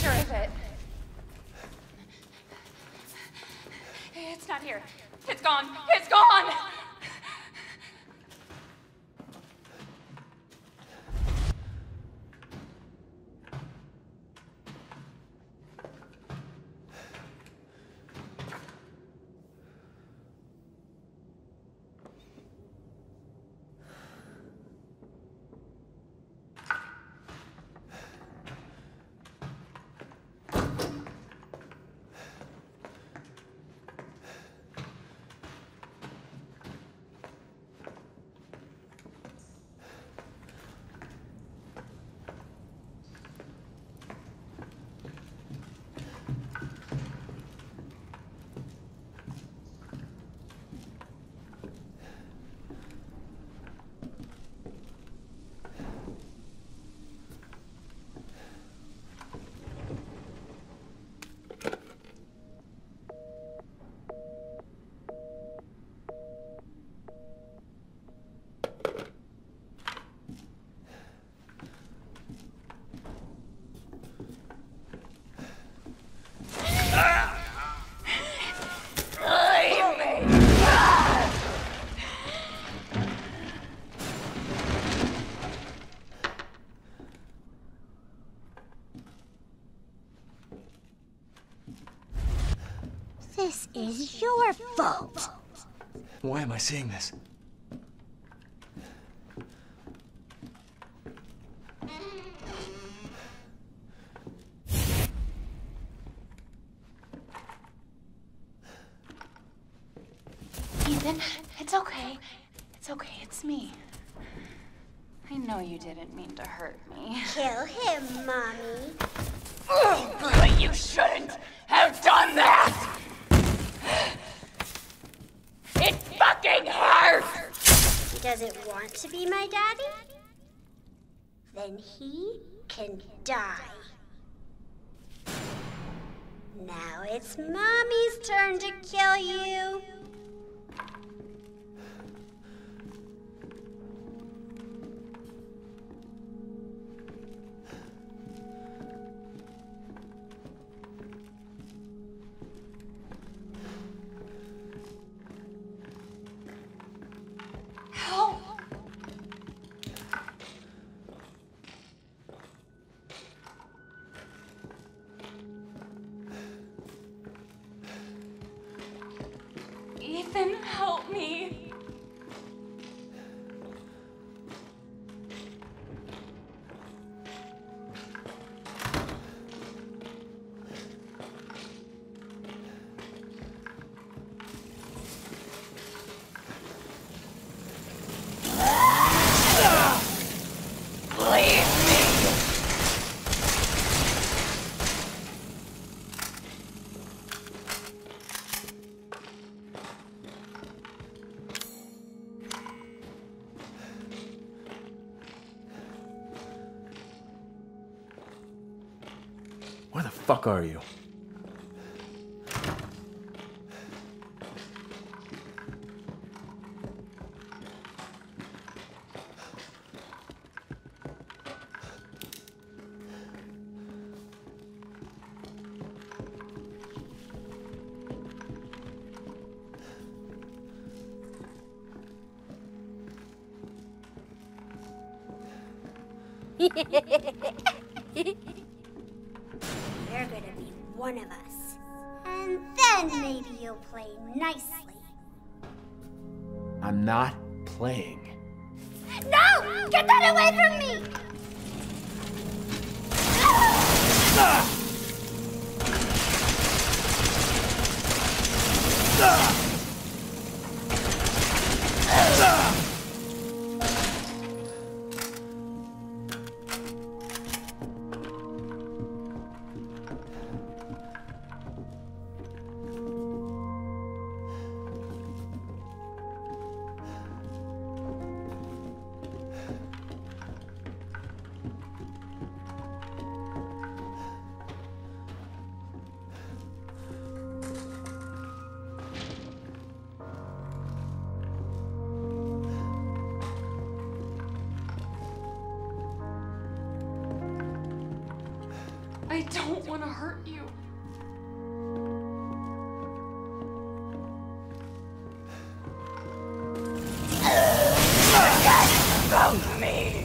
picture of it. It's not here. It's gone. It's gone! This is your fault. Why am I seeing this? Ethan, it's okay. It's okay, it's me. I know you didn't mean to hurt me. Kill him, Mommy. But you shouldn't have done that! It fucking hurts! He doesn't want to be my daddy? Then he can die. Now it's Mommy's turn to kill you. Ethan, help me. Leave me. Where the fuck are you? You're gonna be one of us. And then maybe you'll play nicely. I'm not playing. No! Get that away from me! I don't want to hurt you. From me.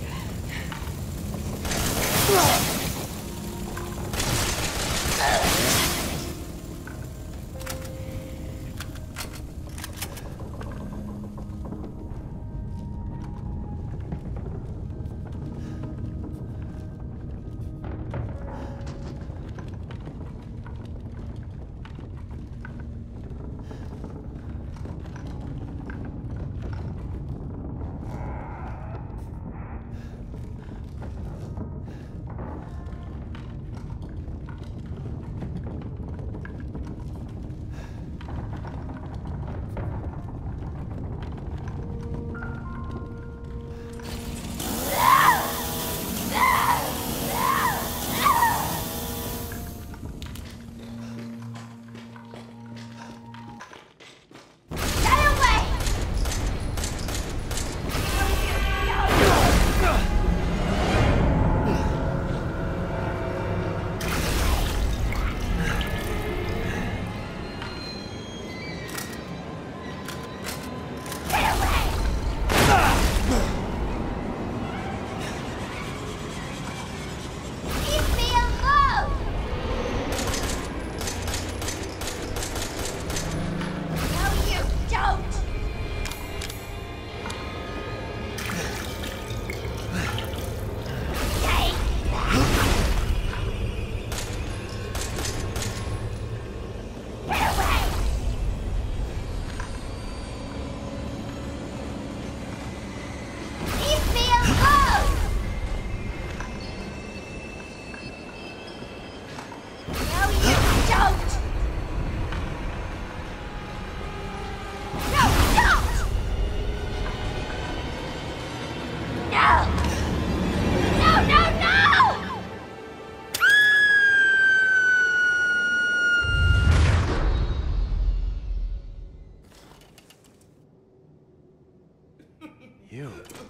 You.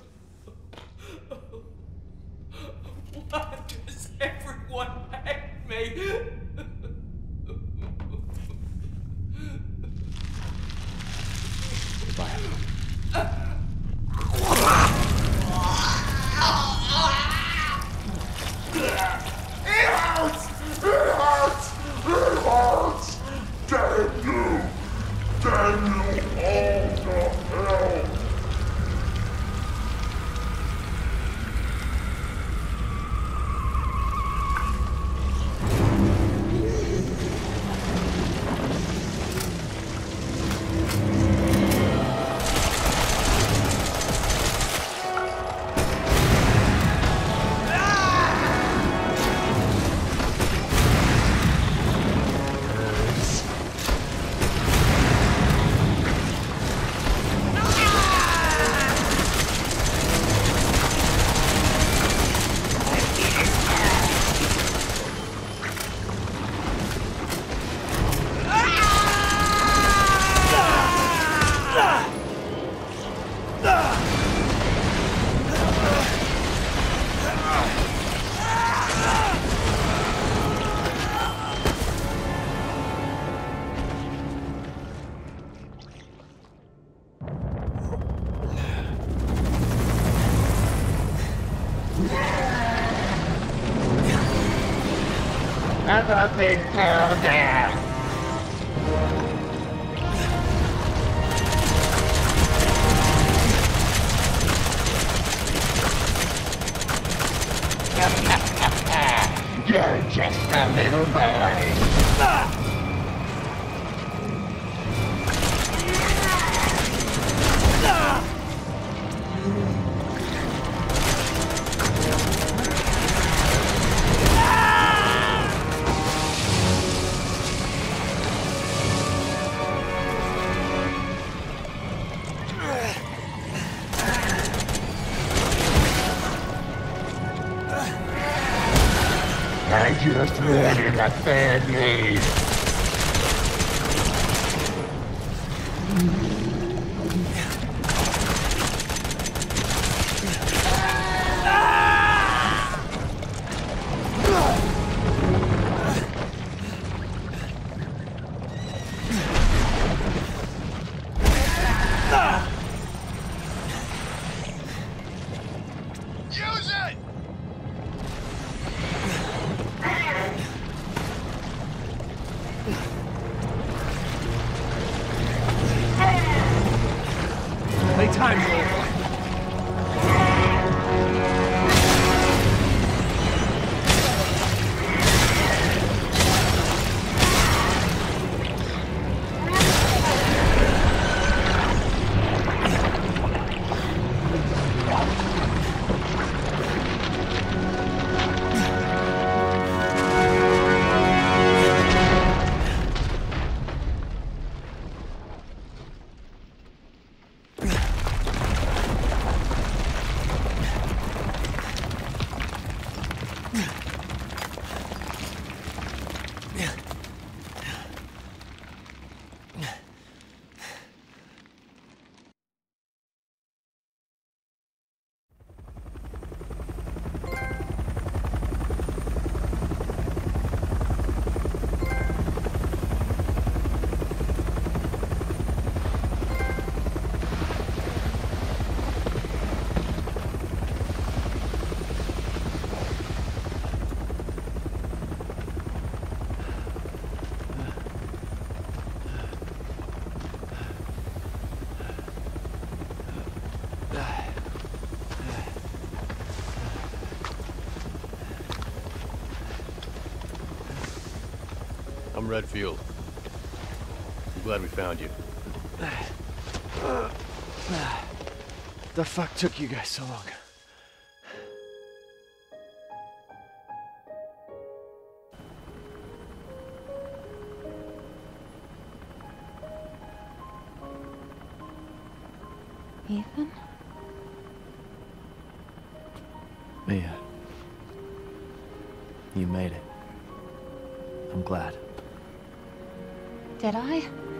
Why does everyone hate me? Goodbye. Another big hell down. You're just a little boy. I just wanted a family. I'm Redfield. I'm glad we found you. The fuck took you guys so long? Ethan? Mia. You made it. I'm glad. Did I?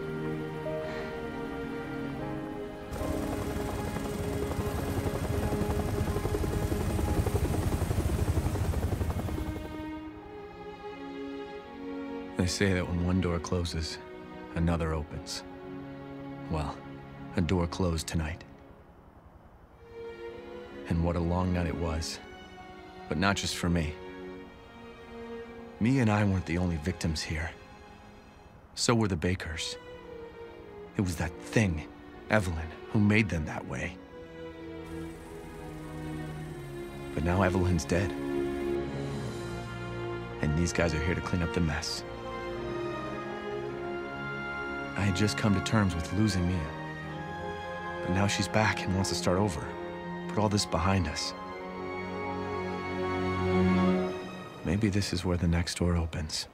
They say that when one door closes, another opens. Well, a door closed tonight. And what a long night it was. But not just for me. Mia and I weren't the only victims here. So were the Bakers. It was that thing, Evelyn, who made them that way. But now Evelyn's dead. And these guys are here to clean up the mess. I had just come to terms with losing Mia. But now she's back and wants to start over. Put all this behind us. Maybe this is where the next door opens.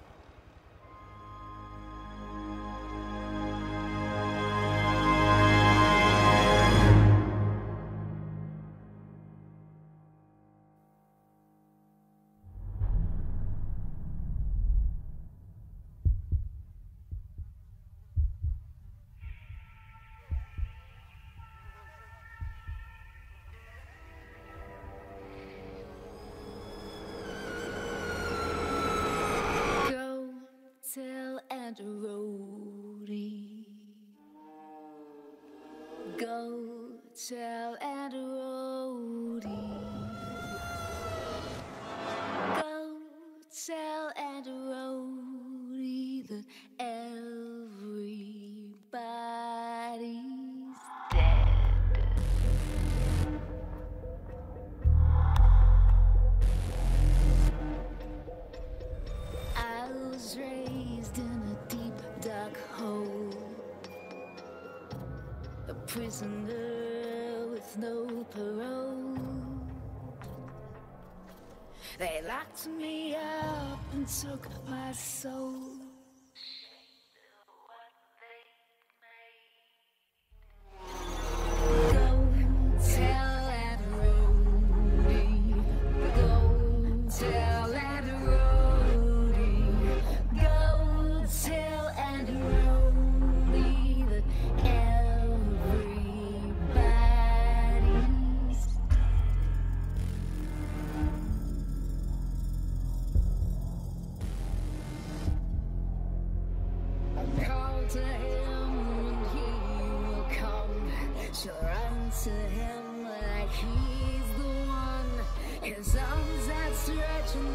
Go tell Aunt Rhodey. Go tell Aunt Rhodey that everybody's dead. I was raised in a deep, dark hole, a prisoner with no parole. They locked me up and took my soul. Go tell Aunt Rhodey. Go tell Aunt Rhodey. Go tell Aunt Rhodey that everybody's call to him and he will come. She'll run to him like he's the one. His arms outstretched and